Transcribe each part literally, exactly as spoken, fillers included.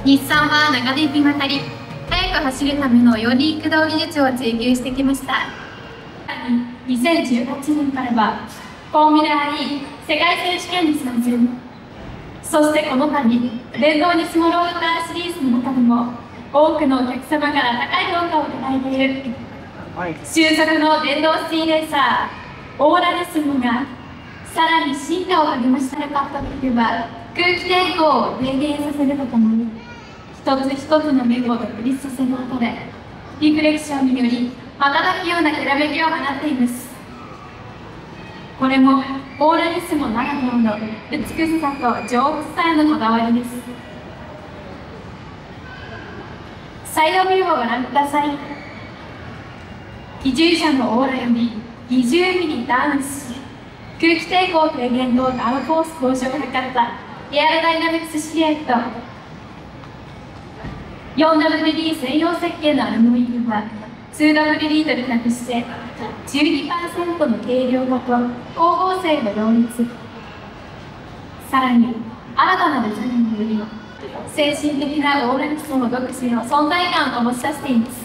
日産は長年にわたり速く走るための四輪駆動技術を追求してきました。にせんじゅうはちねんからはフォーミュラー E 世界選手権に参戦。そしてこの度電動にスモロードカーシリーズの中でも多くのお客様から高い評価をいただいている終速の電動シティレーサーオーラリスモがさらに進化を励ましたかった時は空気抵抗を低減させるとともに一つ一つの面を独立させることでリフレクションにより瞬くようなきらめきを放っています。これもオーラリスモならではの美しさと上質さへのこだわりです。サイドビューをご覧ください。機従車のオーラよりにじゅうミリダウンし空気抵抗低減とダウンフォース向上を図ったエアロダイナミクスシルエット フォーダブリューディー 専用設計のアルミニウムは ツーダブリューディー と比較して じゅうにパーセント の軽量化と光合成の両立、さらに新たなデザインにより精神的なオーラリスモ独自の存在感を醸し出しています。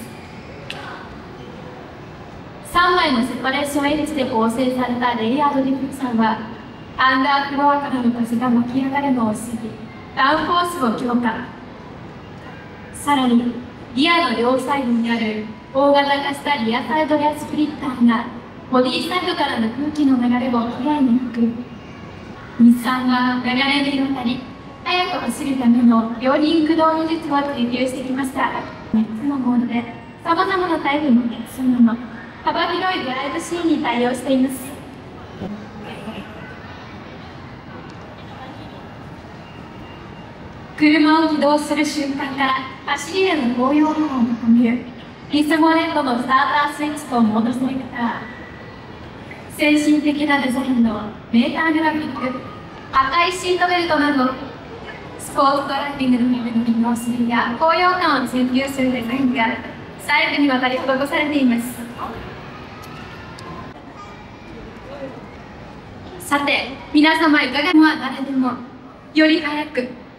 さんまいのセパレーションエッジで構成されたレイヤードディフューザーはアンダーフロアからの風が巻き上がるのを防ぎダウンフォースを強化。さらにリアの両サイドにある大型化したリアサイドエアスプリッターがボディサイドからの空気の流れをきれいに抜く。日産は長年にわたり速く走るための両輪駆動技術を追求してきました。みっつのモードでさまざまなタイプのお客様の幅広いドライブシーンに対応しています。車を起動する瞬間から走りへの高揚感を求めるリスモレッドのスタータースイッチとモードセレクター、先進的なデザインのメーターグラフィック、赤いシートベルトなどスポーツドライビングのための利用するや高揚感を追求するデザインが細部にわたり施されています。さて皆様いかがもは誰でもより速く